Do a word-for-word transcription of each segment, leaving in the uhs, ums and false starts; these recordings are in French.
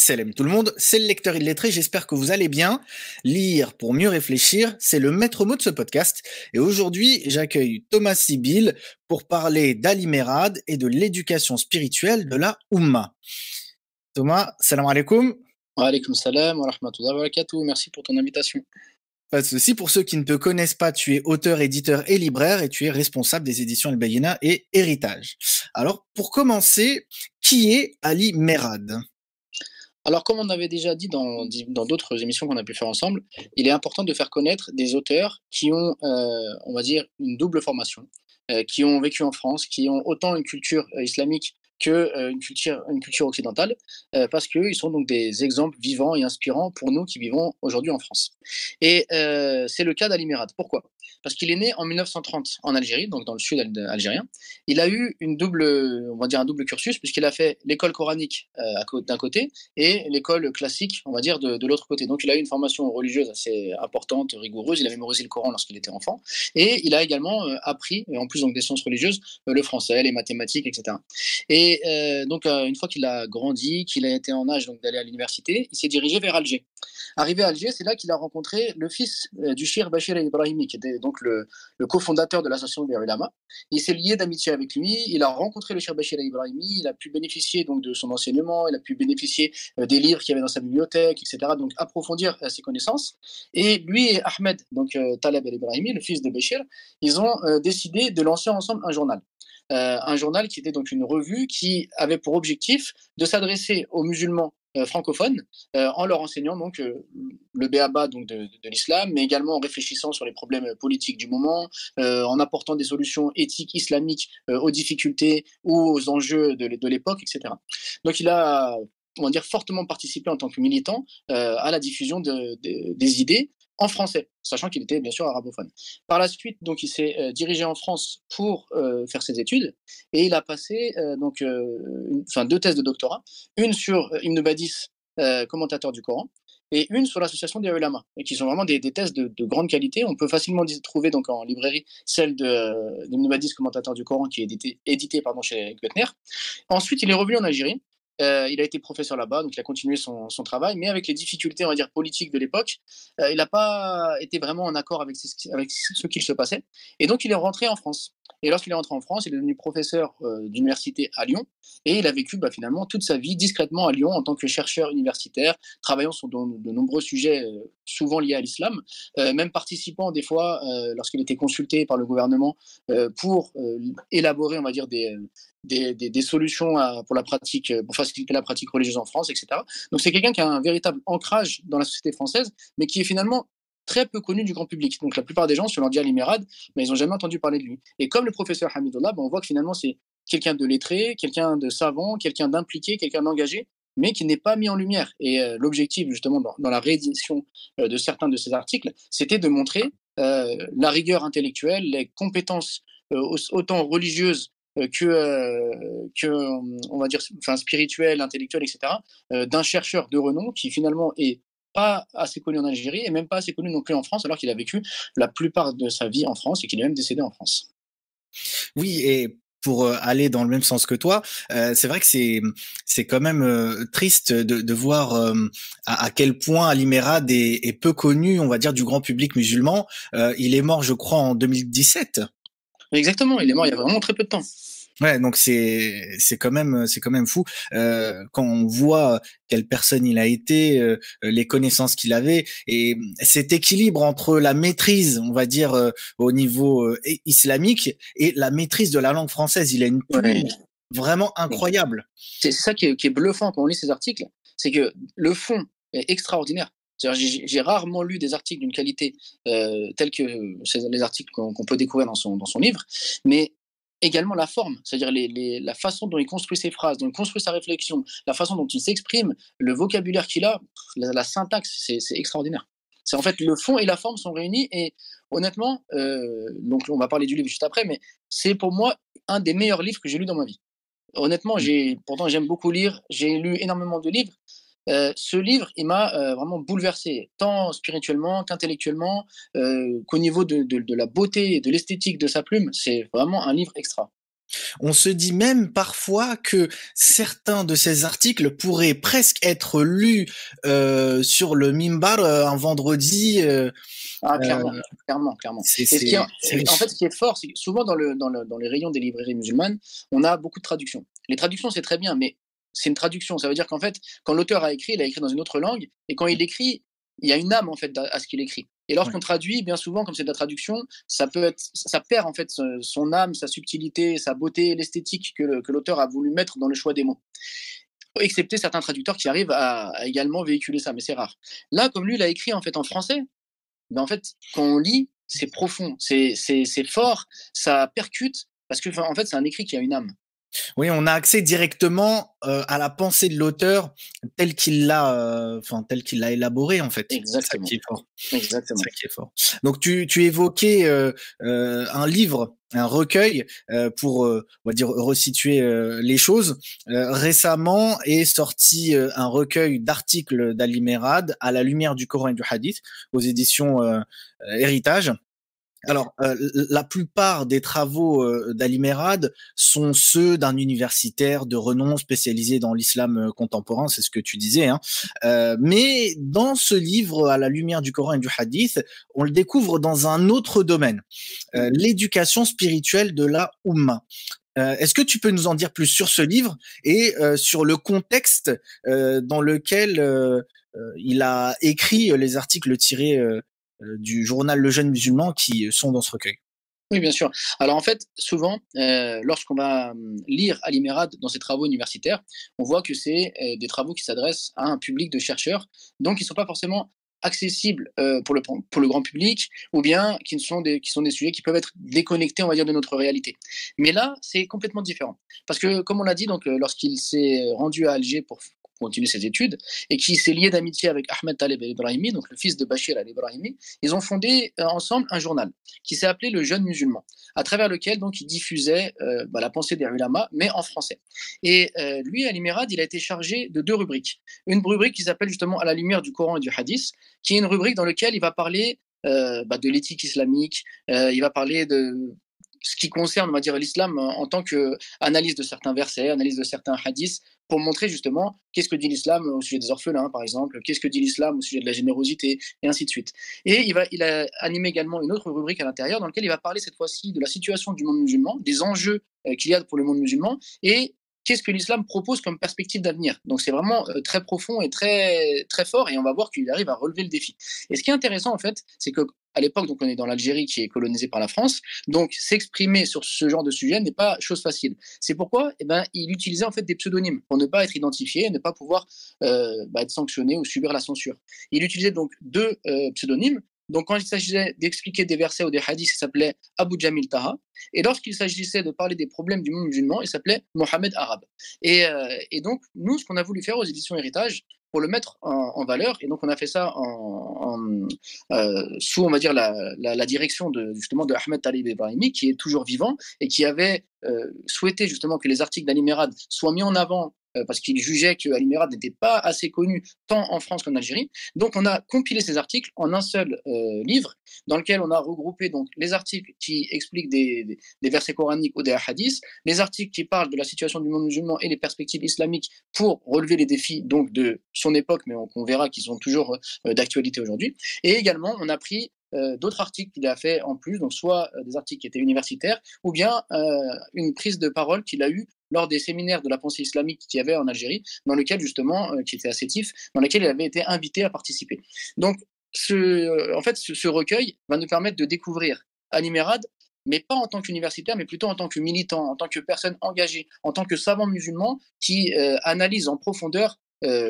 Salam tout le monde, c'est le lecteur illettré, j'espère que vous allez bien. Lire pour mieux réfléchir, c'est le maître mot de ce podcast. Et aujourd'hui, j'accueille Thomas Sibyl pour parler d'Ali Merad et de l'éducation spirituelle de la Oumma. Thomas, salam alaikum. Wa alaykoum salam wa rahmatullahi wa barakatuh. Merci pour ton invitation. Pas de souci. Pour ceux qui ne te connaissent pas, tu es auteur, éditeur et libraire et tu es responsable des éditions El Bayina et Héritage. Alors, pour commencer, qui est Ali Merad ? Alors, comme on avait déjà dit dans dans d'autres émissions qu'on a pu faire ensemble, il est important de faire connaître des auteurs qui ont, euh, on va dire, une double formation, euh, qui ont vécu en France, qui ont autant une culture euh, islamique que euh, une culture une culture occidentale, euh, parce qu'ils sont donc des exemples vivants et inspirants pour nous qui vivons aujourd'hui en France. Et euh, c'est le cas d'Ali Merad. Pourquoi ? Parce qu'il est né en mille neuf cent trente en Algérie, donc dans le sud al- algérien. Il a eu une double, on va dire un double cursus, puisqu'il a fait l'école coranique euh, à co- d'un côté et l'école classique, on va dire, de, de l'autre côté. Donc il a eu une formation religieuse assez importante, rigoureuse. Il a mémorisé le Coran lorsqu'il était enfant. Et il a également euh, appris, en plus donc des sciences religieuses, euh, le français, les mathématiques, et cetera. Et euh, donc euh, une fois qu'il a grandi, qu'il a été en âge donc d'aller à l'université, il s'est dirigé vers Alger. Arrivé à Alger, c'est là qu'il a rencontré le fils euh, du Cheikh Bachir Ibrahimi, qui était donc le, le cofondateur de l'association des Ulama. Il s'est lié d'amitié avec lui, il a rencontré le Cheikh Bachir Ibrahimi, il a pu bénéficier donc de son enseignement, il a pu bénéficier euh, des livres qu'il y avait dans sa bibliothèque, et cetera. Donc approfondir euh, ses connaissances. Et lui et Ahmed, donc euh, Taleb El Ibrahimi, le fils de Bachir, ils ont euh, décidé de lancer ensemble un journal. Euh, un journal qui était donc une revue qui avait pour objectif de s'adresser aux musulmans euh, francophones euh, en leur enseignant donc euh, le béaba donc de, de l'islam, mais également en réfléchissant sur les problèmes politiques du moment, euh, en apportant des solutions éthiques islamiques euh, aux difficultés ou aux enjeux de, de l'époque, et cetera. Donc il a, on va dire, fortement participé en tant que militant euh, à la diffusion de, de, des idées en français, sachant qu'il était bien sûr arabophone. Par la suite, donc, il s'est euh, dirigé en France pour euh, faire ses études et il a passé euh, donc, euh, une, enfin, deux thèses de doctorat, une sur euh, Ibn Badis, euh, commentateur du Coran, et une sur l'association des ulama, et qui sont vraiment des, des thèses de, de grande qualité. On peut facilement trouver donc en librairie celle de euh, d'Ibn Badis, commentateur du Coran, qui est édité, édité pardon, chez Guttner. Ensuite, il est revenu en Algérie. Euh, il a été professeur là-bas, donc il a continué son, son travail, mais avec les difficultés, on va dire, politiques de l'époque, euh, il n'a pas été vraiment en accord avec, ce- avec ce qu'il se passait. Et donc, il est rentré en France. Et lorsqu'il est rentré en France, il est devenu professeur euh, d'université à Lyon. Et il a vécu bah, finalement toute sa vie discrètement à Lyon en tant que chercheur universitaire, travaillant sur de, de nombreux sujets, euh, souvent liés à l'islam, euh, même participant des fois, euh, lorsqu'il était consulté par le gouvernement, euh, pour euh, élaborer, on va dire, des, des, des, des solutions à, pour la pratique, pour faciliter la pratique religieuse en France, et cetera. Donc c'est quelqu'un qui a un véritable ancrage dans la société française, mais qui est finalement très peu connu du grand public. Donc la plupart des gens, si on leur dit Ali Merad, mais ils n'ont jamais entendu parler de lui. Et comme le professeur Hamidullah, ben, on voit que finalement c'est quelqu'un de lettré, quelqu'un de savant, quelqu'un d'impliqué, quelqu'un d'engagé, mais qui n'est pas mis en lumière. Et euh, l'objectif, justement, dans, dans la réédition euh, de certains de ces articles, c'était de montrer euh, la rigueur intellectuelle, les compétences euh, autant religieuses euh, que, euh, que, on va dire, enfin, spirituelles, intellectuelles, et cetera, euh, d'un chercheur de renom qui finalement est pas assez connu en Algérie et même pas assez connu non plus en France, alors qu'il a vécu la plupart de sa vie en France et qu'il est même décédé en France. Oui, et pour euh, aller dans le même sens que toi, euh, c'est vrai que c'est c'est quand même euh, triste de, de voir euh, à, à quel point Ali Merad est, est peu connu, on va dire, du grand public musulman. Euh, il est mort, je crois, en deux mille dix-sept. Exactement, il est mort il y a vraiment très peu de temps. Ouais, donc c'est c'est quand même c'est quand même fou euh, quand on voit quelle personne il a été, euh, les connaissances qu'il avait et cet équilibre entre la maîtrise, on va dire euh, au niveau euh, islamique et la maîtrise de la langue française. Il a une Ouais. plume vraiment incroyable. C'est ça qui est, qui est bluffant quand on lit ces articles, c'est que le fond est extraordinaire. J'ai, j'ai rarement lu des articles d'une qualité euh, telle que les articles qu'on, qu'on peut découvrir dans son, dans son livre, mais également la forme, c'est-à-dire les, les, la façon dont il construit ses phrases, dont il construit sa réflexion, la façon dont il s'exprime, le vocabulaire qu'il a, la, la syntaxe, c'est, c'est extraordinaire. C'est en fait le fond et la forme sont réunis et honnêtement, euh, donc on va parler du livre juste après, mais c'est pour moi un des meilleurs livres que j'ai lu dans ma vie. Honnêtement, j'ai, pourtant j'aime beaucoup lire, j'ai lu énormément de livres. Euh, ce livre, il m'a euh, vraiment bouleversé, tant spirituellement qu'intellectuellement, euh, qu'au niveau de, de, de la beauté et de l'esthétique de sa plume. C'est vraiment un livre extra. On se dit même parfois que certains de ces articles pourraient presque être lus euh, sur le mimbar euh, un vendredi. Euh, Ah, euh, clairement, clairement, clairement. c'est, Et ce qui est, c'est, c'est en fait, riche. ce qui est fort, c'est que souvent dans, le, dans, le, dans les rayons des librairies musulmanes, on a beaucoup de traductions. Les traductions, c'est très bien, mais c'est une traduction. Ça veut dire qu'en fait, quand l'auteur a écrit, il a écrit dans une autre langue, et quand il écrit, il y a une âme en fait à, à ce qu'il écrit. Et Ouais. lorsqu'on traduit, bien souvent, comme c'est de la traduction, ça peut être, ça perd en fait son âme, sa subtilité, sa beauté, l'esthétique que, que l'auteur a voulu mettre dans le choix des mots. Excepté certains traducteurs qui arrivent à, à également véhiculer ça, mais c'est rare. Là, comme lui, il a écrit en fait en français, ben en fait, quand on lit, c'est profond, c'est, c'est, c'est fort, ça percute, parce que en fait, c'est un écrit qui a une âme. Oui, on a accès directement euh, à la pensée de l'auteur telle qu'il l'a, euh, enfin telle qu'il l'a élaboré en fait. C'est ça Exactement. qui est fort. Exactement. C'est ça qui est fort. Donc tu tu évoquais euh, euh, un livre, un recueil euh, pour euh, on va dire resituer euh, les choses. Euh, récemment est sorti euh, un recueil d'articles d'Ali Merad à la lumière du Coran et du Hadith aux éditions euh, Héritage. Alors, euh, la plupart des travaux euh, d'Ali Merad sont ceux d'un universitaire de renom spécialisé dans l'islam euh, contemporain, c'est ce que tu disais. Hein. Euh, mais dans ce livre, à la lumière du Coran et du Hadith, on le découvre dans un autre domaine, euh, l'éducation spirituelle de la Oumma. Euh, Est-ce que tu peux nous en dire plus sur ce livre et euh, sur le contexte euh, dans lequel euh, euh, il a écrit les articles tirés euh, euh, du journal Le Jeune Musulman qui sont dans ce recueil? Oui, bien sûr. Alors en fait, souvent, euh, lorsqu'on va hum, lire Ali Merad dans ses travaux universitaires, on voit que c'est euh, des travaux qui s'adressent à un public de chercheurs, donc qui ne sont pas forcément accessibles euh, pour, le, pour le grand public, ou bien qui, ne sont des, qui sont des sujets qui peuvent être déconnectés, on va dire, de notre réalité. Mais là, c'est complètement différent. Parce que, comme on l'a dit, donc, euh, lorsqu'il s'est rendu à Alger pour continuer ses études, et qui s'est lié d'amitié avec Ahmed Taleb el-Ibrahimi, donc le fils de Bachir el-Ibrahimi, ils ont fondé euh, ensemble un journal qui s'est appelé Le Jeune Musulman, à travers lequel donc il diffusait euh, bah, la pensée des ulama, mais en français. Et euh, lui, Ali Merad, il a été chargé de deux rubriques. Une rubrique qui s'appelle justement À la lumière du Coran et du Hadith, qui est une rubrique dans laquelle il va parler euh, bah, de l'éthique islamique, euh, il va parler de ce qui concerne, on va dire, l'islam en tant qu'analyse de certains versets, analyse de certains hadiths, pour montrer justement qu'est-ce que dit l'islam au sujet des orphelins, par exemple, qu'est-ce que dit l'islam au sujet de la générosité, et ainsi de suite. Et il, va, il a animé également une autre rubrique à l'intérieur dans laquelle il va parler cette fois-ci de la situation du monde musulman, des enjeux euh, qu'il y a pour le monde musulman, et qu'est-ce que l'islam propose comme perspective d'avenir. Donc c'est vraiment euh, très profond et très, très fort, et on va voir qu'il arrive à relever le défi. Et ce qui est intéressant, en fait, c'est que à l'époque, donc on est dans l'Algérie qui est colonisée par la France, donc s'exprimer sur ce genre de sujet n'est pas chose facile. C'est pourquoi eh ben, il utilisait en fait des pseudonymes pour ne pas être identifié et ne pas pouvoir euh, bah, être sanctionné ou subir la censure. Il utilisait donc deux euh, pseudonymes. Donc quand il s'agissait d'expliquer des versets ou des hadiths, il s'appelait Abu Jamil Taha. Et lorsqu'il s'agissait de parler des problèmes du monde musulman, il s'appelait Mohamed Arabe. Et, euh, et donc nous, ce qu'on a voulu faire aux éditions Héritage, pour le mettre en, en, valeur. Et donc, on a fait ça en, en, euh, sous, on va dire, la, la, la direction de, justement de Ahmed Talib Ibrahimi, qui est toujours vivant et qui avait euh, souhaité justement que les articles d'Ali Merad soient mis en avant euh, parce qu'il jugeait que Ali Merad n'était pas assez connu tant en France qu'en Algérie. Donc, on a compilé ces articles en un seul euh, livre dans lequel on a regroupé donc les articles qui expliquent des, des, des versets coraniques ou des hadiths, les articles qui parlent de la situation du monde musulman et les perspectives islamiques pour relever les défis donc de son époque, mais on, on verra qu'ils sont toujours euh, d'actualité aujourd'hui. Et également, on a pris euh, d'autres articles qu'il a fait en plus, donc soit euh, des articles qui étaient universitaires, ou bien euh, une prise de parole qu'il a eue lors des séminaires de la pensée islamique qu'il y avait en Algérie, dans lequel justement, euh, qui était assez tif, dans lequel il avait été invité à participer. Donc, ce, euh, en fait, ce, ce recueil va nous permettre de découvrir Ali Merad, mais pas en tant qu'universitaire, mais plutôt en tant que militant, en tant que personne engagée, en tant que savant musulman qui euh, analyse en profondeur euh,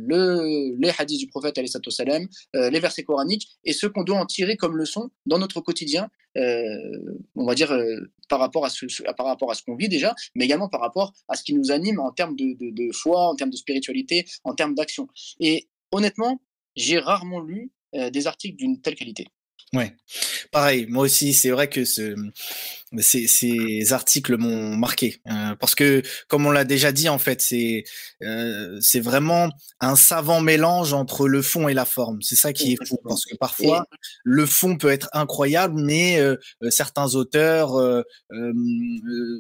le, les hadiths du prophète, salam, euh, les versets coraniques, et ce qu'on doit en tirer comme leçon dans notre quotidien, euh, on va dire, euh, par rapport à ce, par rapport à ce qu'on vit déjà, mais également par rapport à ce qui nous anime en termes de, de, de foi, en termes de spiritualité, en termes d'action. Et honnêtement, j'ai rarement lu euh, des articles d'une telle qualité. Ouais, pareil. Moi aussi, c'est vrai que ce, ces, ces articles m'ont marqué euh, parce que, comme on l'a déjà dit, en fait, c'est euh, c'est vraiment un savant mélange entre le fond et la forme. C'est ça qui est fou parce que parfois Et, le fond peut être incroyable, mais euh, certains auteurs euh, euh,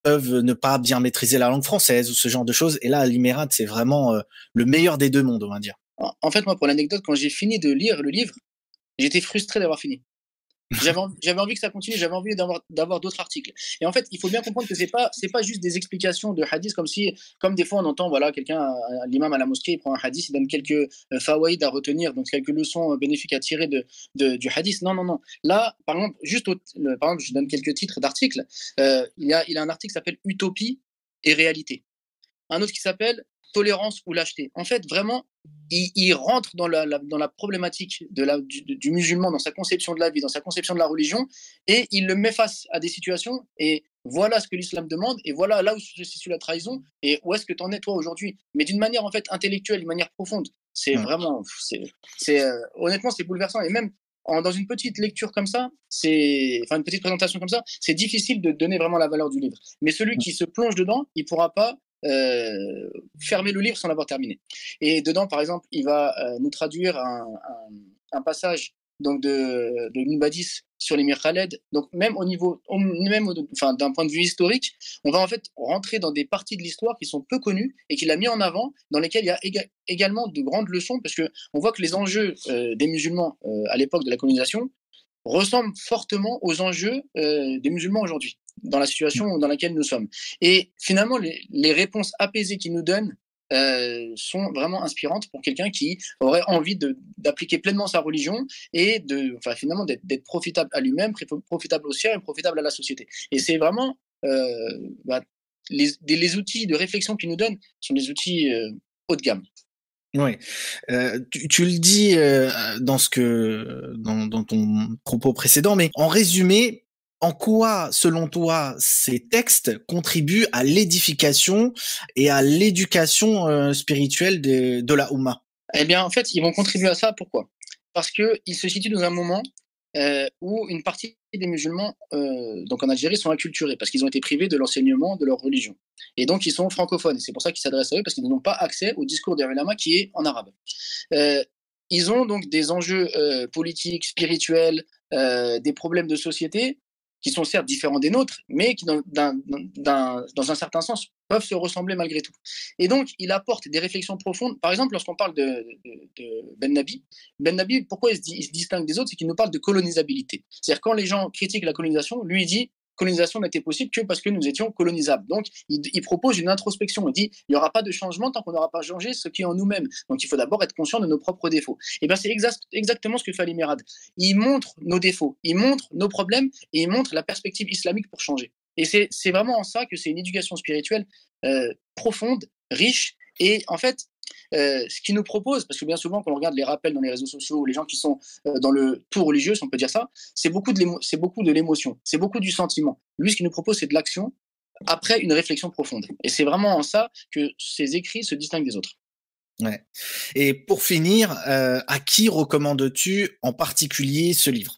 peuvent ne pas bien maîtriser la langue française ou ce genre de choses. Et là, l'Imerad, c'est vraiment euh, le meilleur des deux mondes, on va dire. En, en fait, moi, pour l'anecdote, quand j'ai fini de lire le livre, j'étais frustré d'avoir fini. J'avais envie, j'avais envie que ça continue, j'avais envie d'avoir, d'avoir d'autres articles. Et en fait, il faut bien comprendre que c'est pas, c'est pas juste des explications de hadith comme si, comme des fois on entend, voilà, quelqu'un, l'imam à la mosquée, il prend un hadith, il donne quelques euh, fawaïd à retenir, donc quelques leçons euh, bénéfiques à tirer de, de, du hadith. Non, non, non. Là, par exemple, juste, au, le, par exemple, je donne quelques titres d'articles. Euh, il y a, il a un article qui s'appelle Utopie et réalité. Un autre qui s'appelle Tolérance ou lâcheté. En fait, vraiment, il, il rentre dans la, la, dans la problématique de la, du, du musulman, dans sa conception de la vie, dans sa conception de la religion, et il le met face à des situations, et voilà ce que l'islam demande, et voilà là où se situe la trahison, et où est-ce que tu en es toi aujourd'hui. Mais d'une manière en fait intellectuelle, d'une manière profonde. C'est ouais. vraiment, c'est, c'est, euh, honnêtement, c'est bouleversant, et même en, dans une petite lecture comme ça, c'est, enfin une petite présentation comme ça, c'est difficile de donner vraiment la valeur du livre. Mais celui qui se plonge dedans, il pourra pas Euh, fermer le livre sans l'avoir terminé. Et dedans, par exemple, il va euh, nous traduire un, un, un passage donc de, de Ibn Badis sur l'émir Khaled. Donc même au niveau, même au, enfin, d'un point de vue historique, on va en fait rentrer dans des parties de l'histoire qui sont peu connues et qu'il a mis en avant, dans lesquelles il y a éga également de grandes leçons, parce que on voit que les enjeux euh, des musulmans euh, à l'époque de la colonisation ressemblent fortement aux enjeux euh, des musulmans aujourd'hui, dans la situation dans laquelle nous sommes. Et finalement, les, les réponses apaisées qu'il nous donne euh, sont vraiment inspirantes pour quelqu'un qui aurait envie d'appliquer pleinement sa religion et de, enfin, finalement d'être profitable à lui-même, profitable au sien et profitable à la société. Et c'est vraiment euh, bah, les, les outils de réflexion qu'il nous donne sont des outils euh, haut de gamme. Oui, euh, tu, tu le dis euh, dans ce que dans, dans ton propos précédent, mais en résumé, en quoi, selon toi, ces textes contribuent à l'édification et à l'éducation euh, spirituelle de, de la Oumma? Eh bien, en fait, ils vont contribuer à ça. Pourquoi? Parce qu'ils se situent dans un moment euh, où une partie des musulmans, euh, donc en Algérie, sont acculturés parce qu'ils ont été privés de l'enseignement de leur religion. Et donc, ils sont francophones. Et c'est pour ça qu'ils s'adressent à eux, parce qu'ils n'ont pas accès au discours des ulama qui est en arabe. Euh, ils ont donc des enjeux euh, politiques, spirituels, euh, des problèmes de société qui sont certes différents des nôtres, mais qui, dans, dans, dans, dans un certain sens, peuvent se ressembler malgré tout. Et donc, il apporte des réflexions profondes. Par exemple, lorsqu'on parle de, de, de Ben Nabi, Ben Nabi, pourquoi il se, il se distingue des autres? C'est qu'il nous parle de colonisabilité. C'est-à-dire, quand les gens critiquent la colonisation, lui, il dit colonisation n'était possible que parce que nous étions colonisables. Donc, il, il propose une introspection. Il dit, il n'y aura pas de changement tant qu'on n'aura pas changé ce qui est en nous-mêmes. Donc, il faut d'abord être conscient de nos propres défauts. Et bien, c'est exact, exactement ce que fait l'Imerad. Il montre nos défauts, il montre nos problèmes et il montre la perspective islamique pour changer. Et c'est vraiment en ça que c'est une éducation spirituelle euh, profonde, riche, et en fait, euh, ce qu'il nous propose, parce que bien souvent, quand on regarde les rappels dans les réseaux sociaux, ou les gens qui sont euh, dans le tout religieux, si on peut dire ça, c'est beaucoup de l'émotion, c'est beaucoup du sentiment. Lui, ce qu'il nous propose, c'est de l'action après une réflexion profonde. Et c'est vraiment en ça que ses écrits se distinguent des autres. Ouais. Et pour finir, euh, à qui recommandes-tu en particulier ce livre?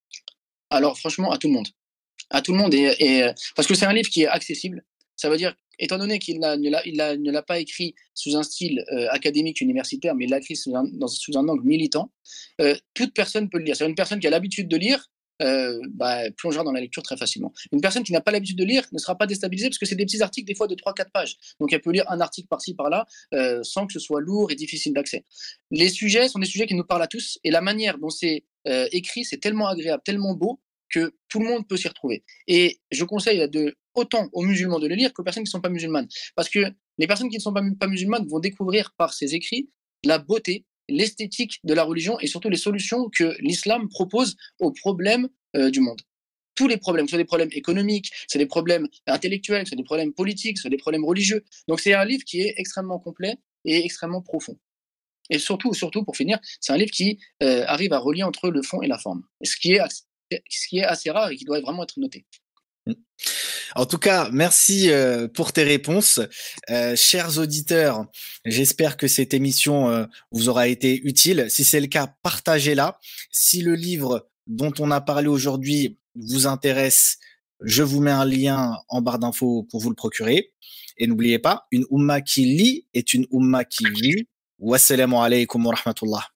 Alors, franchement, à tout le monde. À tout le monde, et, et, parce que c'est un livre qui est accessible. Ça veut dire, étant donné qu'il ne l'a pas écrit sous un style euh, académique universitaire, mais il l'a écrit sous un, dans, sous un angle militant, euh, toute personne peut le lire. C'est une personne qui a l'habitude de lire, euh, bah, plongera dans la lecture très facilement. Une personne qui n'a pas l'habitude de lire ne sera pas déstabilisée parce que c'est des petits articles, des fois de trois quatre pages. Donc elle peut lire un article par-ci, par-là, euh, sans que ce soit lourd et difficile d'accès. Les sujets sont des sujets qui nous parlent à tous, et la manière dont c'est euh, écrit, c'est tellement agréable, tellement beau, que tout le monde peut s'y retrouver. Et je conseille de, autant aux musulmans de le lire qu'aux personnes qui ne sont pas musulmanes. Parce que les personnes qui ne sont pas, pas musulmanes vont découvrir par ces écrits la beauté, l'esthétique de la religion et surtout les solutions que l'islam propose aux problèmes euh, du monde. Tous les problèmes, soit des problèmes économiques, soit des problèmes intellectuels, soit des problèmes politiques, soit des problèmes religieux. Donc c'est un livre qui est extrêmement complet et extrêmement profond. Et surtout, surtout pour finir, c'est un livre qui euh, arrive à relier entre le fond et la forme. Ce qui est ce qui est assez rare et qui doit vraiment être noté. En tout cas, merci euh, pour tes réponses. Euh, chers auditeurs, j'espère que cette émission euh, vous aura été utile. Si c'est le cas, partagez-la. Si le livre dont on a parlé aujourd'hui vous intéresse, je vous mets un lien en barre d'infos pour vous le procurer. Et n'oubliez pas, une Oumma qui lit est une Oumma qui vit. Wassalamu alaikum wa rahmatullah.